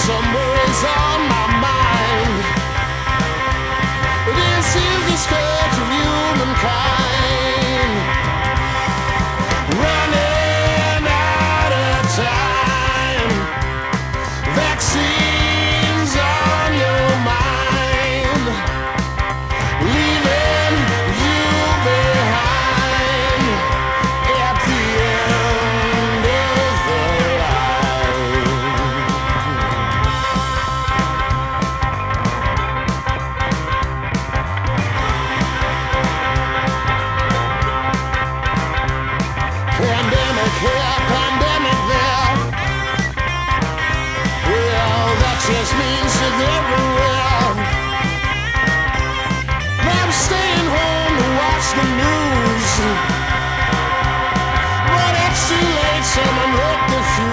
Summer's on my mind. This is the scourge of humankind, running out of time. Vaccines on your mind, leaving you behind at the end of the line. Pandemic here, pandemic there. Well, that just means it's everywhere. I'm staying home to watch the news, but it's too late, so I'm hooked the fuse.